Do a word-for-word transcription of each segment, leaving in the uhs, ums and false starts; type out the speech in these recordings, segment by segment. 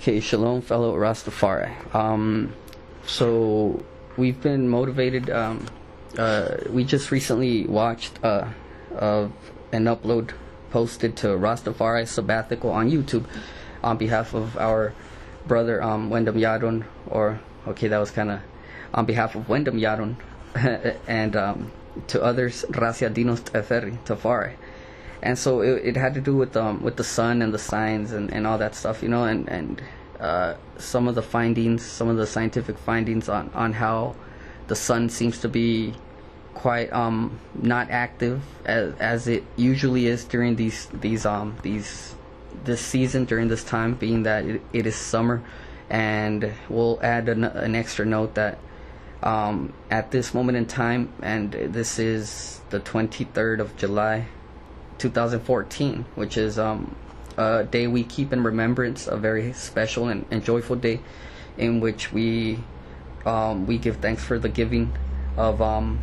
Okay, shalom, fellow Rastafari. Um, so we've been motivated. Um, uh, we just recently watched uh, uh, an upload posted to Rastafari Sabbatical on YouTube on behalf of our brother um, Wendam Yadon, or okay, that was kind of on behalf of Wendam Yadon, and um, to others, Rasiadinos Teferi, Tafari. And so it, it had to do with um with the sun and the signs and, and all that stuff, you know, and and uh, some of the findings, some of the scientific findings on, on how the sun seems to be quite um not active as as it usually is during these these um these this season, during this time, being that it, it is summer. And we'll add an, an extra note that um at this moment in time, and this is the twenty-third of July two thousand fourteen, which is um, a day we keep in remembrance, a very special and, and joyful day in which we um, we give thanks for the giving of um,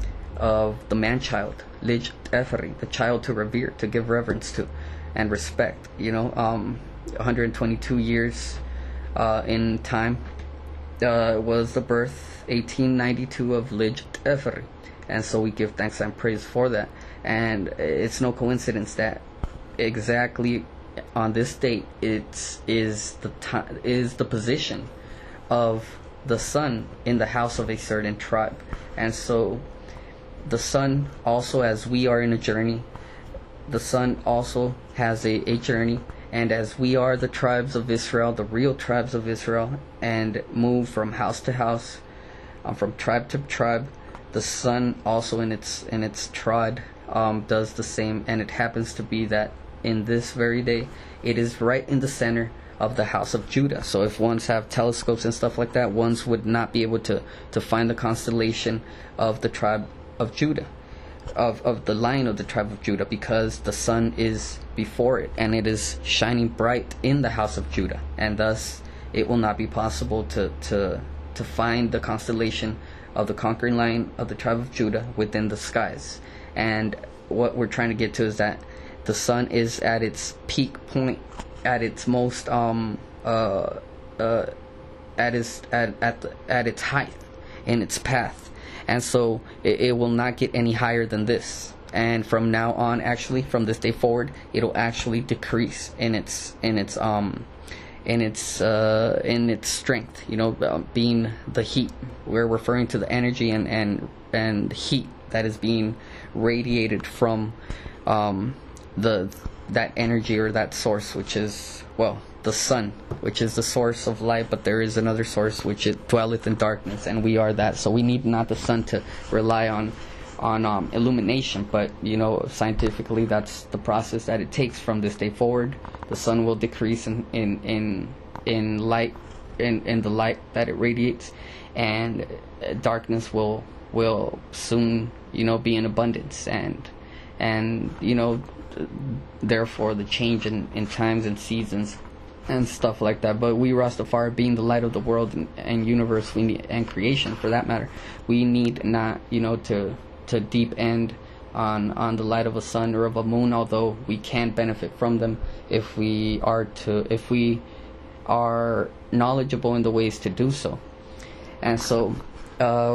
of the man-child, Lij Teferi, the child to revere, to give reverence to and respect. You know, um, one hundred twenty-two years uh, in time uh, was the birth, eighteen ninety-two, of Lij Teferi, and so we give thanks and praise for that. And it's no coincidence that exactly on this date it's is the time is the position of the sun in the house of a certain tribe. And so the sun also, as we are in a journey, the sun also has a, a journey, and as we are the tribes of Israel, the real tribes of Israel, and move from house to house, um, from tribe to tribe, the sun also in its in its trod Um, does the same. And it happens to be that in this very day it is right in the center of the house of Judah. So if ones have telescopes and stuff like that, ones would not be able to to find the constellation of the tribe of Judah, of of the line of the tribe of Judah, because the sun is before it and it is shining bright in the house of Judah, and thus it will not be possible to to to find the constellation of the conquering line of the tribe of Judah within the skies. And what we're trying to get to is that the sun is at its peak point, at its most um uh uh at its at at the, at its height in its path, and so it, it will not get any higher than this. And from now on, actually from this day forward, it'll actually decrease in its in its um in its uh in its strength. You know, uh, being the heat, we're referring to the energy and and and heat that is being radiated from um, the that energy or that source, which is, well, the sun, which is the source of light. But there is another source which it dwelleth in darkness, and we are that. So we need not the sun to rely on on um, illumination, but you know, scientifically, that's the process that it takes from this day forward. The sun will decrease in in in, in light, in in the light that it radiates, and darkness will will soon, you know, be in abundance, and and you know, therefore the change in, in times and seasons and stuff like that. But we Rastafari, being the light of the world and, and universe, we need, and creation for that matter, we need not, you know, to to deep end on on the light of a sun or of a moon, although we can benefit from them if we are to if we are knowledgeable in the ways to do so. And so uh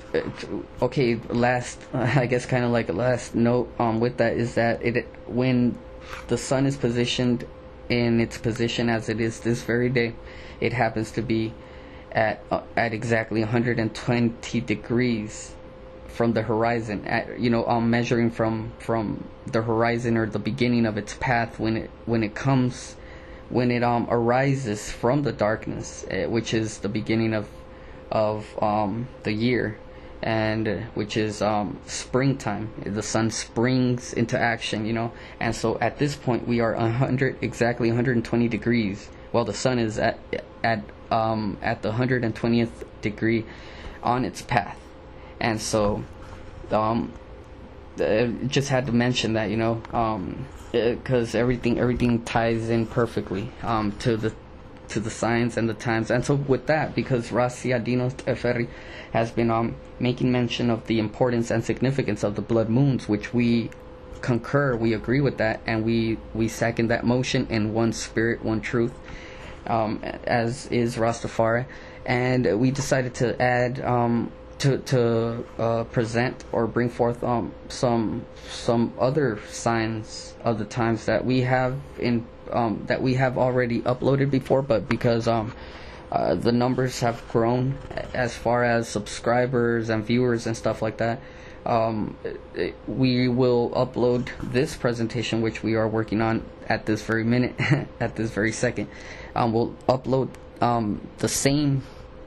okay, last, uh, I guess kind of like a last note um, with that is that it when the sun is positioned in its position as it is this very day, it happens to be at uh, at exactly one hundred twenty degrees from the horizon, at, you know, um, measuring from from the horizon, or the beginning of its path, when it when it comes when it um arises from the darkness, uh, which is the beginning of of um the year, and uh, which is um, springtime. The sun springs into action, you know, and so at this point we are one hundred exactly one hundred twenty degrees. Well, the sun is at at um, at the one hundred twentieth degree on its path, and so um, uh, just had to mention that, you know, because um, everything everything ties in perfectly um, to the to the signs and the times. And so with that, because Rasiadinos Teferi has been um, making mention of the importance and significance of the blood moons, which we concur, we agree with that, and we, we second that motion in one spirit, one truth. um, as is Rastafari, and we decided to add um, to to uh, present or bring forth um, some some other signs of the times that we have in um, that we have already uploaded before, but because um, uh, the numbers have grown as far as subscribers and viewers and stuff like that. Um, it, we will upload this presentation, which we are working on at this very minute, at this very second. Um, we'll upload um, the same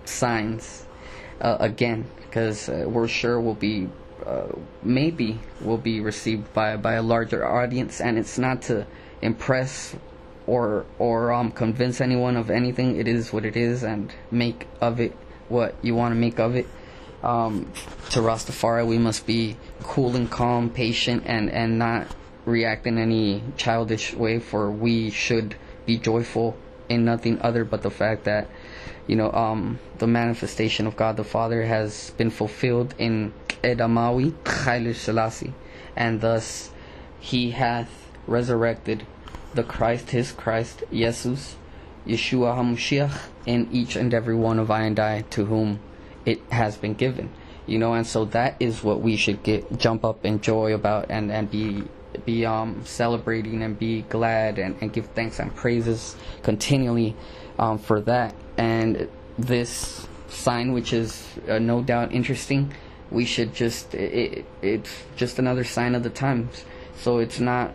signs uh, again, because uh, we're sure we'll be, uh, maybe will be received by by a larger audience, and it's not to impress or or um, convince anyone of anything. It is what it is, and make of it what you want to make of it. Um, to Rastafari, we must be cool and calm, patient, and, and not react in any childish way, for we should be joyful in nothing other but the fact that, you know, um, the manifestation of God the Father has been fulfilled in Edamawi, Haile Selassie, and thus he hath resurrected the Christ, his Christ, Jesus, Yeshua HaMashiach, in each and every one of I and I to whom it has been given, you know, and so that is what we should get jump up in joy about, and and be be um celebrating and be glad and, and give thanks and praises continually um for that. And this sign, which is uh, no doubt interesting, we should just it, it's just another sign of the times. So it's not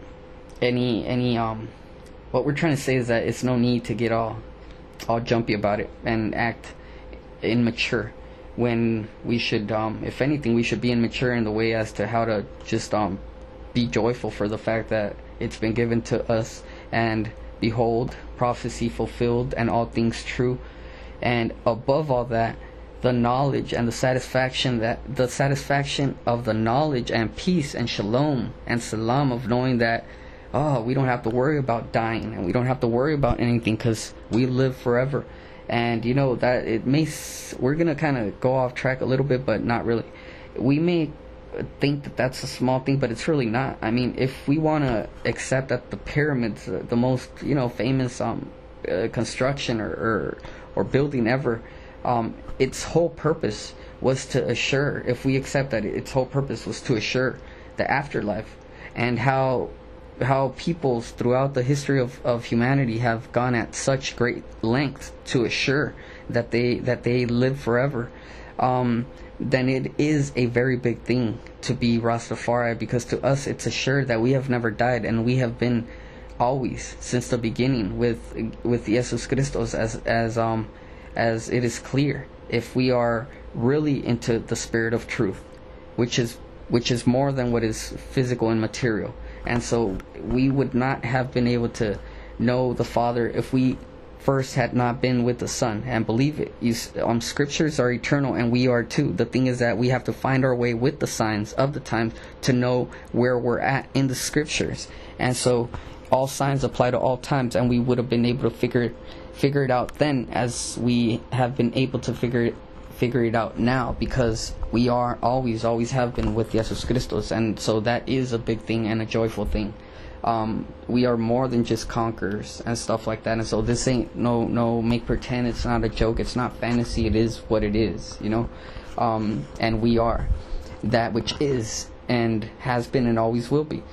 any any um what we're trying to say is that it's no need to get all all jumpy about it and act immature, when we should, um, if anything, we should be immature in the way as to how to just um, be joyful for the fact that it's been given to us, and behold, prophecy fulfilled and all things true, and above all that, the knowledge and the satisfaction that the satisfaction of the knowledge and peace and shalom and salam of knowing that, oh, we don't have to worry about dying, and we don't have to worry about anything, because we live forever. And you know that it may s- we're gonna kind of go off track a little bit, but not really. We may think that that's a small thing, but it's really not. I mean, if we want to accept that the pyramids, uh, the most, you know, famous um uh, construction or, or or building ever, um its whole purpose was to assure, if we accept that its whole purpose was to assure the afterlife, and how how peoples throughout the history of, of humanity have gone at such great lengths to assure that they that they live forever, um, then it is a very big thing to be Rastafari, because to us it's assured that we have never died, and we have been always since the beginning with with Jesus Christos, as as um as it is clear, if we are really into the spirit of truth, which is which is more than what is physical and material. And so we would not have been able to know the Father if we first had not been with the Son. And believe it, you, um, scriptures are eternal, and we are too. The thing is that we have to find our way with the signs of the times to know where we're at in the scriptures. And so all signs apply to all times, and we would have been able to figure figure it out then, as we have been able to figure it figure it out now, because we are always always have been with Jesus Christos. And so that is a big thing and a joyful thing. Um, we are more than just conquerors and stuff like that. And so this ain't no no make pretend. It's not a joke, it's not fantasy. It is what it is, you know. Um, and we are that which is and has been and always will be.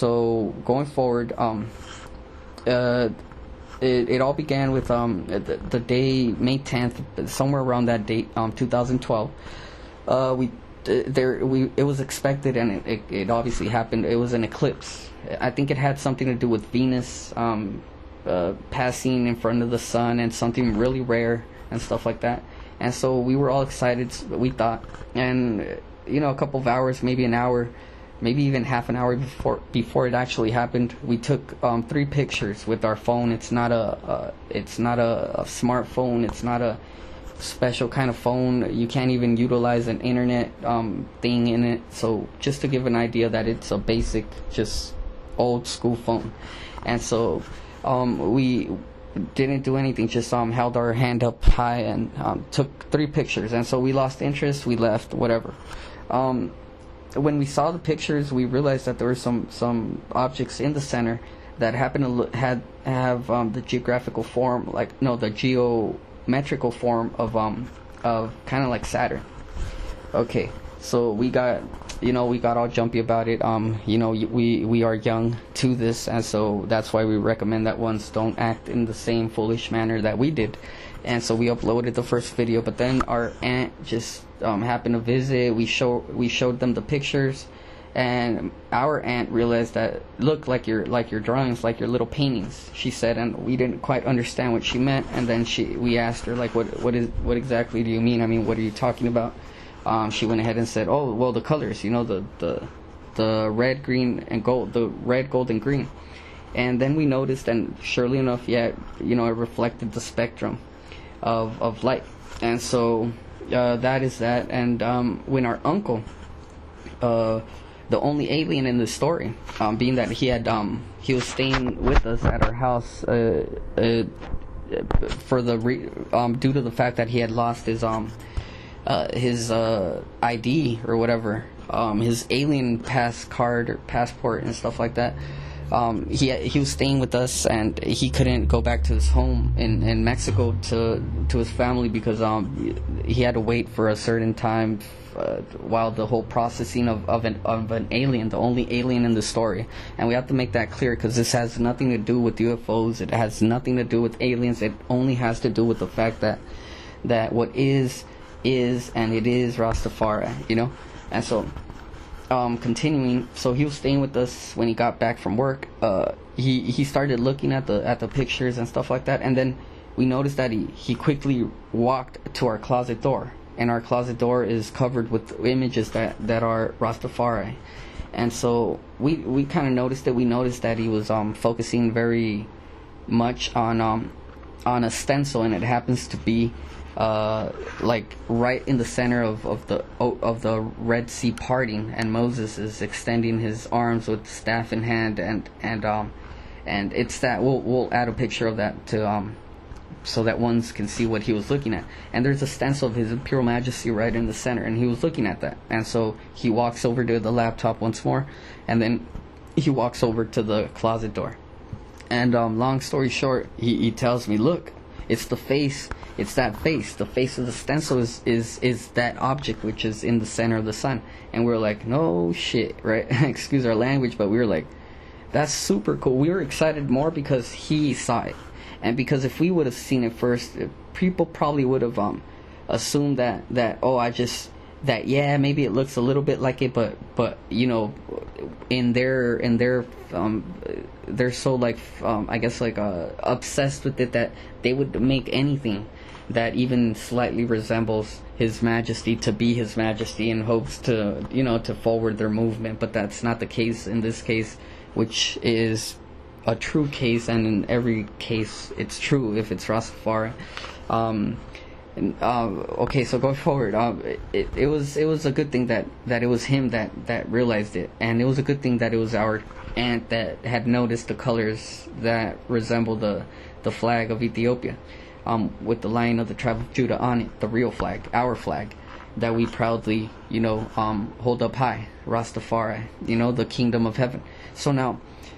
So going forward, um, uh It, it all began with um the, the day May tenth, somewhere around that date, um two thousand twelve. Uh, we uh, there we it was expected, and it, it, it obviously happened. It was an eclipse. I think it had something to do with Venus um uh, passing in front of the sun, and something really rare and stuff like that. And so we were all excited. We thought, and you know, a couple of hours, maybe an hour, maybe even half an hour before before it actually happened, we took um, three pictures with our phone. It's not a uh, it's not a, a smartphone. It's not a special kind of phone. You can't even utilize an internet um, thing in it. So just to give an idea that it's a basic, just old school phone. And so um, we didn't do anything. Just um, held our hand up high and um, took three pictures. And so we lost interest. We left. Whatever. Um, when we saw the pictures, we realized that there were some some objects in the center that happened to look, had have um, the geographical form, like no, the geometrical form of um of kind of like Saturn. Okay, so we got, you know, we got all jumpy about it. Um, you know, we we are young to this, and so that's why we recommend that ones don't act in the same foolish manner that we did. And so we uploaded the first video, but then our aunt just um, happened to visit. We show we showed them the pictures, and our aunt realized that look like your like your drawings, like your little paintings, she said, and we didn't quite understand what she meant. And then she we asked her, like, what what is what exactly do you mean? I mean, what are you talking about? Um, she went ahead and said, oh, well, the colors, you know, the the the red, green, and gold, the red, gold, and green. And then we noticed, and surely enough, yeah, you know, it reflected the spectrum of of light. And so uh, that is that. And um, when our uncle, uh, the only alien in the story, um, being that he had um, he was staying with us at our house uh, uh, for the re- um, due to the fact that he had lost his um uh, his uh, I D or whatever, um, his alien pass card or passport and stuff like that. Um, he he was staying with us, and he couldn't go back to his home in, in Mexico to to his family because um he had to wait for a certain time uh, while the whole processing of of an of an alien, the only alien in the story. And we have to make that clear because this has nothing to do with U F Os. It has nothing to do with aliens. It only has to do with the fact that that what is is and it is Rastafari, you know. And so. Um, continuing, so he was staying with us when he got back from work. Uh, he he started looking at the at the pictures and stuff like that, and then we noticed that he he quickly walked to our closet door, and our closet door is covered with images that that are Rastafari. And so we we kind of noticed it. We noticed that he was um focusing very much on um on a stencil, and it happens to be uh like right in the center of, of the of the Red Sea parting, and Moses is extending his arms with staff in hand, and and um and it's that we'll we'll add a picture of that to um so that ones can see what he was looking at. And there's a stencil of His Imperial Majesty right in the center, and he was looking at that. And so he walks over to the laptop once more, and then he walks over to the closet door. And um long story short, he, he tells me, look, it's the face, it's that face. The face of the stencil is, is, is that object which is in the center of the sun. And we were like, no shit, right? Excuse our language, but we were like, that's super cool. We were excited more because he saw it. And because if we would have seen it first, people probably would have um assumed that, that oh, I just, that yeah, maybe it looks a little bit like it, but, but you know, in their, in their, um, they're so like, um, I guess like uh, obsessed with it that they would make anything that even slightly resembles His Majesty to be His Majesty in hopes to, you know, to forward their movement. But that's not the case in this case, which is a true case, and in every case it's true if it's Rastafari. Um, and, uh, okay, so going forward, uh, it, it was it was a good thing that, that it was him that, that realized it, and it was a good thing that it was our aunt that had noticed the colors that resemble the the flag of Ethiopia, um, with the Lion of the tribe of Judah on it, the real flag, our flag, that we proudly, you know, um, hold up high, Rastafari, you know, the kingdom of heaven. So now,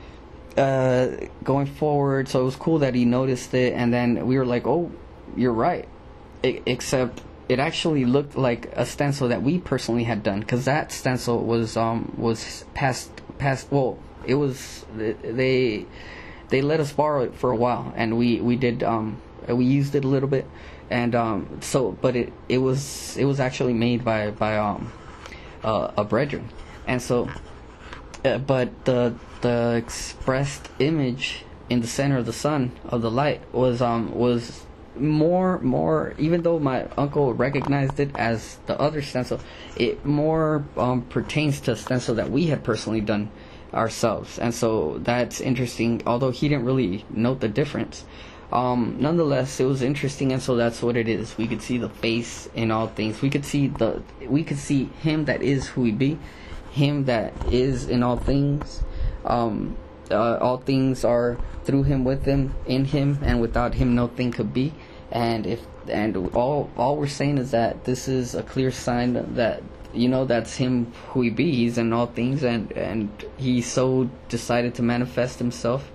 uh, going forward, so it was cool that he noticed it, and then we were like, oh, you're right, I- except it actually looked like a stencil that we personally had done, because that stencil was um was past past well. It was they they let us borrow it for a while, and we we did um we used it a little bit, and um so but it it was it was actually made by by um uh, a brethren, and so uh, but the the expressed image in the center of the sun of the light was um was more more even though my uncle recognized it as the other stencil, it more um pertains to a stencil that we had personally done ourselves. And so that's interesting, although he didn't really note the difference. Um nonetheless, it was interesting, and so that's what it is. We could see the face in all things. We could see the we could see him that is who he be, him that is in all things. Um uh, all things are through him, with him, in him, and without him no thing could be. And if and all all we're saying is that this is a clear sign that, you know, that's him who he be. He's in all things, and and he so decided to manifest himself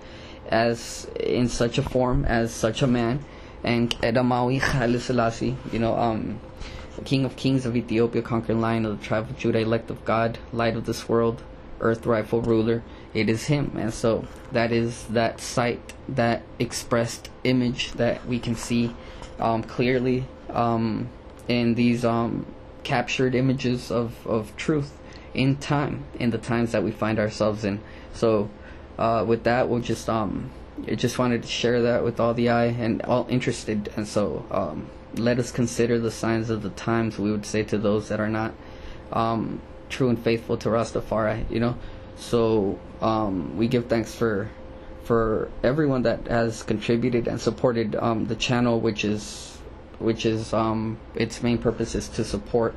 as in such a form, as such a man, and Edamawi Haile Selassie, you know, um, King of Kings of Ethiopia, conquering Lion of the tribe of Judah, elect of God, light of this world, earth rightful ruler. It is him. And so that is that sight, that expressed image that we can see um, clearly um, in these um, captured images of, of truth in time, in the times that we find ourselves in. So uh, with that, we'll just um, I just wanted to share that with all the eye and all interested. And so um, let us consider the signs of the times, we would say to those that are not um, true and faithful to Rastafari, you know. So um, we give thanks for for everyone that has contributed and supported um, the channel, which is which is um, its main purpose is to support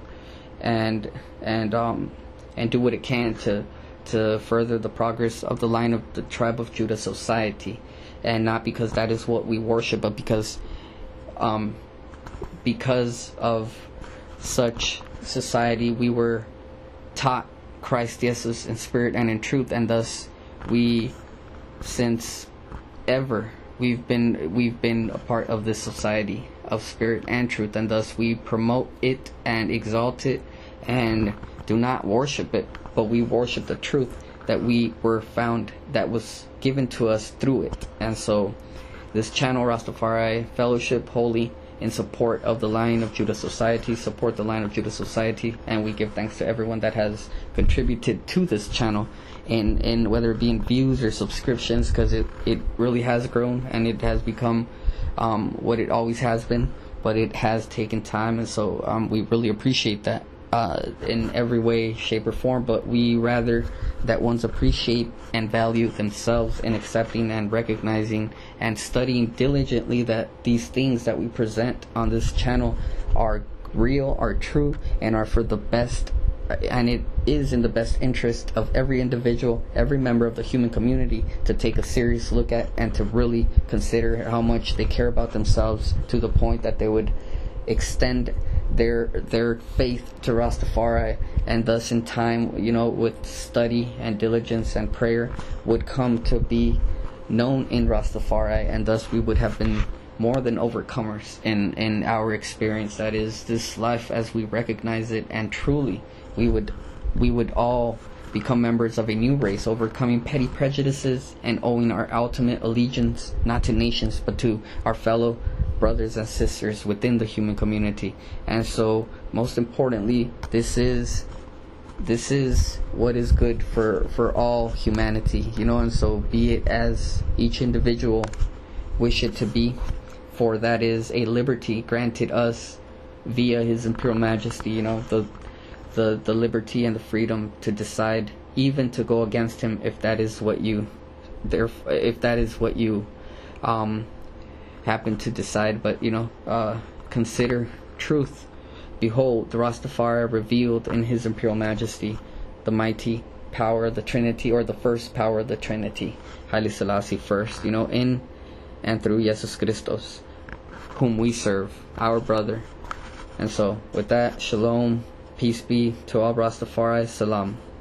and and um, and do what it can to to further the progress of the line of the Tribe of Judah society, and not because that is what we worship, but because um, because of such society we were taught Christ Jesus in spirit and in truth, and thus we, since ever, we've been we've been a part of this society of spirit and truth, and thus we promote it and exalt it and do not worship it, but we worship the truth that we were found, that was given to us through it. And so this channel, Rastafari Fellowship, Holy, in support of the Lion of Judah Society, support the Lion of Judah Society, and we give thanks to everyone that has contributed to this channel, in, in whether it be in views or subscriptions, because it, it really has grown and it has become um, what it always has been, but it has taken time, and so um, we really appreciate that uh, in every way, shape, or form. But we rather that ones appreciate and value themselves in accepting and recognizing and studying diligently that these things that we present on this channel are real, are true, and are for the best, and it is in the best interest of every individual, every member of the human community, to take a serious look at and to really consider how much they care about themselves, to the point that they would extend their their faith to Rastafari, and thus in time, you know, with study and diligence and prayer, would come to be known in Rastafari, and thus we would have been more than overcomers in in our experience, that is this life as we recognize it, and truly we would we would all become members of a new race, overcoming petty prejudices and owing our ultimate allegiance not to nations but to our fellow brothers and sisters within the human community. And so most importantly, this is this is what is good for for all humanity, you know. And so be it as each individual wish it to be, for that is a liberty granted us via His Imperial Majesty, you know, the the the liberty and the freedom to decide, even to go against him, if that is what you there if that is what you um happen to decide. But you know, uh consider truth. Behold, the Rastafari revealed in His Imperial Majesty, the mighty power of the Trinity, or the first power of the Trinity, Haile Selassie first, you know, in and through Jesus Christos, whom we serve, our brother. And so with that, shalom, peace be to all Rastafari, salam.